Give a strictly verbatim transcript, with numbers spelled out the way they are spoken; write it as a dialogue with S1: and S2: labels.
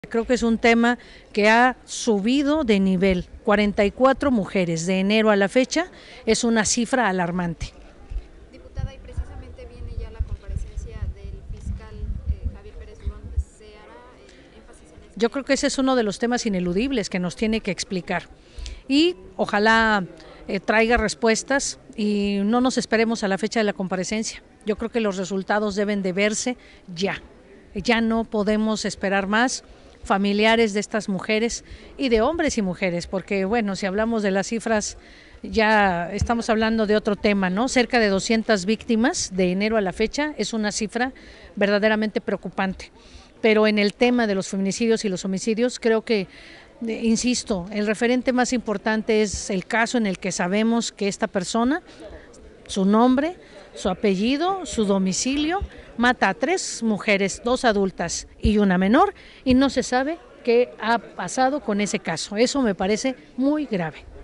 S1: Creo que es un tema que ha subido de nivel. cuarenta y cuatro mujeres de enero a la fecha es una cifra alarmante.
S2: Diputada, y precisamente viene ya la comparecencia del fiscal eh, Javier Pérez Durón. ¿Se hará eh, énfasis en eso?
S1: Yo creo que ese es uno de los temas ineludibles que nos tiene que explicar. Y ojalá eh, traiga respuestas y no nos esperemos a la fecha de la comparecencia. Yo creo que los resultados deben de verse ya. Ya no podemos esperar más. Familiares de estas mujeres y de hombres y mujeres, porque bueno, si hablamos de las cifras ya estamos hablando de otro tema, ¿no? Cerca de doscientas víctimas de enero a la fecha es una cifra verdaderamente preocupante, pero en el tema de los feminicidios y los homicidios creo que, eh, insisto, el referente más importante es el caso en el que sabemos que esta persona, su nombre, su apellido, su domicilio, mata a tres mujeres, dos adultas y una menor, y no se sabe qué ha pasado con ese caso. Eso me parece muy grave.